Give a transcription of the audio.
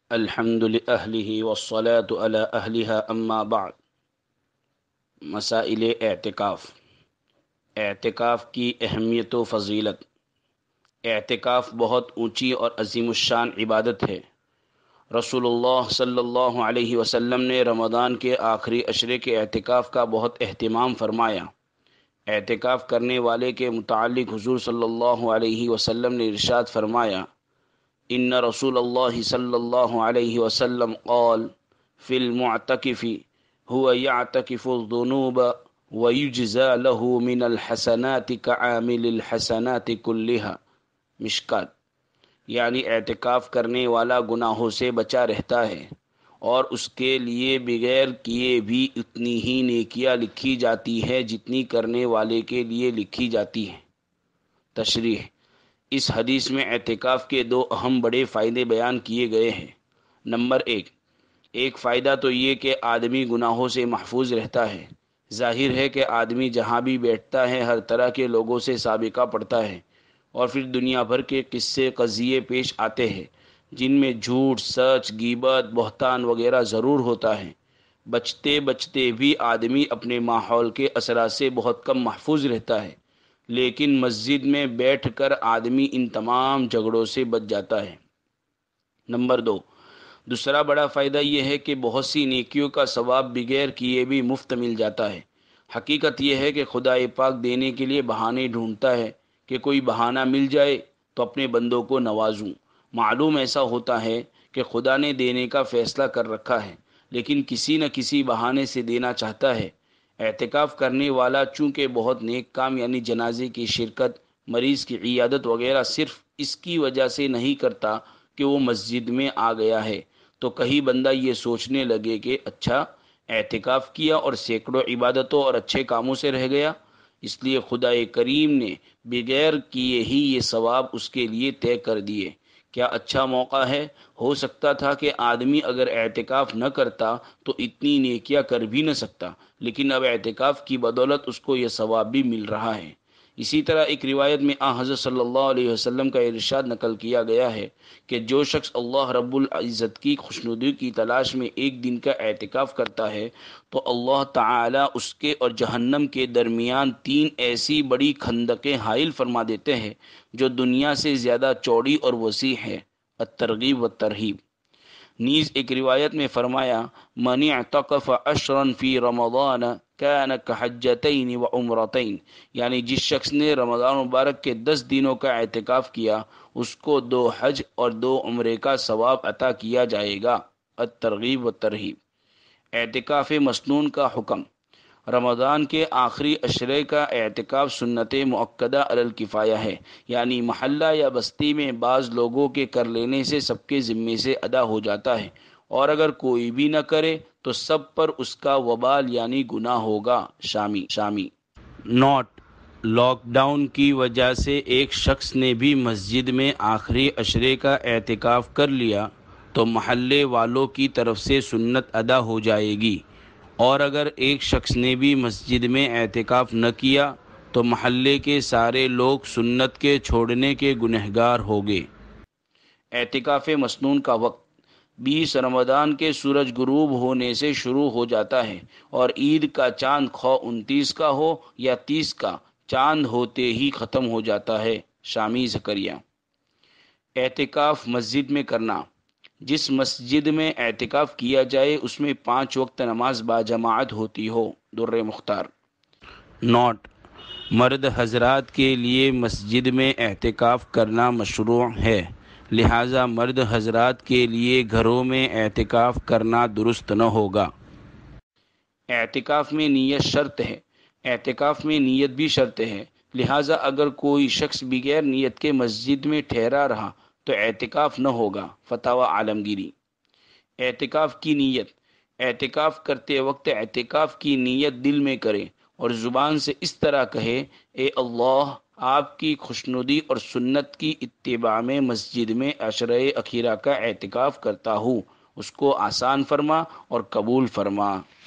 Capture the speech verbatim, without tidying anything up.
الحمد لأہلہ والصلاة علی اہلہا اما بعد۔ مسائل اعتکاف۔ اعتکاف کی اہمیت و فضیلت۔ اعتکاف بہت اونچی اور عظیم الشان عبادت ہے۔ رسول اللہ صلی اللہ علیہ وسلم نے رمضان کے آخری عشرے کے اعتکاف کا بہت اہتمام فرمایا۔ اعتکاف کرنے والے کے متعلق حضور صلی اللہ علیہ وسلم نے ارشاد فرمایا، ان رسول اللہ صلی اللہ علیہ وسلم قال فی المعتکف هو یعتکف الذنوب ویجزا له من الحسنات كعامل الحسنات كلها۔ مشکات، یعنی اعتکاف کرنے والا گناہوں سے بچا رہتا ہے اور اس کے لیے بغیر کیے بھی اتنی ہی نیکیاں لکھی جاتی ہے جتنی کرنے والے کے لیے لکھی جاتی ہے۔ تشریح۔ اس حدیث میں اعتکاف کے دو اہم بڑے فائدے بیان کیے گئے ہیں۔ نمبر ایک ایک فائدہ تو یہ کہ آدمی گناہوں سے محفوظ رہتا ہے۔ ظاہر ہے کہ آدمی جہاں بھی بیٹھتا ہے ہر طرح کے لوگوں سے سابقہ پڑتا ہے، اور پھر دنیا بھر کے قصے قضیے پیش آتے ہیں جن میں جھوٹ، سچ، غیبت، بہتان وغیرہ ضرور ہوتا ہے۔ بچتے بچتے بھی آدمی اپنے ماحول کے اثرات سے بہت کم محفوظ رہتا ہے، لیکن مسجد میں بیٹھ کر آدمی ان تمام جھگڑوں سے بچ جاتا ہے۔ نمبر دو دوسرا بڑا فائدہ یہ ہے کہ بہت سی نیکیوں کا ثواب بغیر کیے بھی مفت مل جاتا ہے۔ حقیقت یہ ہے کہ خدا پاک دینے کے لیے بہانے ڈھونڈتا ہے کہ کوئی بہانہ مل جائے تو اپنے بندوں کو نوازوں۔ معلوم ایسا ہوتا ہے کہ خدا نے دینے کا فیصلہ کر رکھا ہے، لیکن کسی نہ کسی بہانے سے دینا چاہتا ہے۔ اعتکاف کرنے والا چونکہ بہت نیک کام یعنی جنازے کی شرکت، مریض کی عیادت وغیرہ صرف اس کی وجہ سے نہیں کرتا کہ وہ مسجد میں آ گیا ہے، تو کہیں بندہ یہ سوچنے لگے کہ اچھا اعتکاف کیا اور سینکڑوں عبادتوں اور اچھے کاموں سے رہ گیا۔ اس لیے خدا کریم نے بغیر کیے ہی یہ ثواب اس کے لیے طے کر دیے۔ کیا اچھا موقع ہے۔ ہو سکتا تھا کہ آدمی اگر اعتکاف نہ کرتا تو اتنی نیکیاں کر بھی نہ سکتا، لیکن اب اعتکاف کی بدولت اس کو یہ ثواب بھی مل رہا ہے۔ اسی طرح ایک روایت میں آن حضرت صلی اللہ علیہ وسلم کا ارشاد نقل کیا گیا ہے کہ جو شخص اللہ رب العزت کی خوشنودی کی تلاش میں ایک دن کا اعتکاف کرتا ہے تو اللہ تعالی اس کے اور جہنم کے درمیان تین ایسی بڑی خندقیں حائل فرما دیتے ہیں جو دنیا سے زیادہ چوڑی اور وسیع ہے۔ الترغیب والترہیب۔ نیز ایک روایت میں فرمایا، من اعتکف عشرا فی رمضان کان کحجتین و عمرتین، یعنی جس شخص نے رمضان مبارک کے دس دنوں کا اعتکاف کیا اس کو دو حج اور دو عمرے کا ثواب عطا کیا جائے گا۔ الترغیب والترہیب۔ اعتکاف مسنون کا حکم۔ رمضان کے آخری عشرے کا اعتکاف سنت مؤکدہ علی الکفایہ ہے، یعنی محلہ یا بستی میں بعض لوگوں کے کر لینے سے سب کے ذمے سے ادا ہو جاتا ہے، اور اگر کوئی بھی نہ کرے تو سب پر اس کا وبال یعنی گناہ ہوگا۔ شامی شامی نوٹ: لاک ڈاؤن کی وجہ سے ایک شخص نے بھی مسجد میں آخری عشرے کا اعتکاف کر لیا تو محلے والوں کی طرف سے سنت ادا ہو جائے گی، اور اگر ایک شخص نے بھی مسجد میں اعتکاف نہ کیا تو محلے کے سارے لوگ سنت کے چھوڑنے کے گنہگار ہوگے۔ اعتکاف مسنون کا وقت بیس رمضان کے سورج غروب ہونے سے شروع ہو جاتا ہے اور عید کا چاند خواہ انتیس کا ہو یا تیس کا، چاند ہوتے ہی ختم ہو جاتا ہے۔ شامی زکریا۔ اعتکاف مسجد میں کرنا۔ جس مسجد میں اعتکاف کیا جائے اس میں پانچ وقت نماز باجماعت ہوتی ہو۔ در مختار۔ نوٹ: مرد حضرات کے لیے مسجد میں اعتکاف کرنا مشروع ہے، لہٰذا مرد حضرات کے لیے گھروں میں اعتکاف کرنا درست نہ ہوگا۔ اعتکاف میں نیت شرط ہے۔ اعتکاف میں نیت بھی شرط ہے، لہٰذا اگر کوئی شخص بغیر نیت کے مسجد میں ٹھہرا رہا تو اعتکاف نہ ہوگا۔ فتاوی عالمگیری۔ اعتکاف کی نیت۔ اعتکاف کرتے وقت اعتکاف کی نیت دل میں کرے اور زبان سے اس طرح کہے، اے اللہ، آپ کی خوشنودی اور سنت کی اتباع میں مسجد میں عشرہ اخیرہ کا اعتکاف کرتا ہوں، اس کو آسان فرما اور قبول فرما۔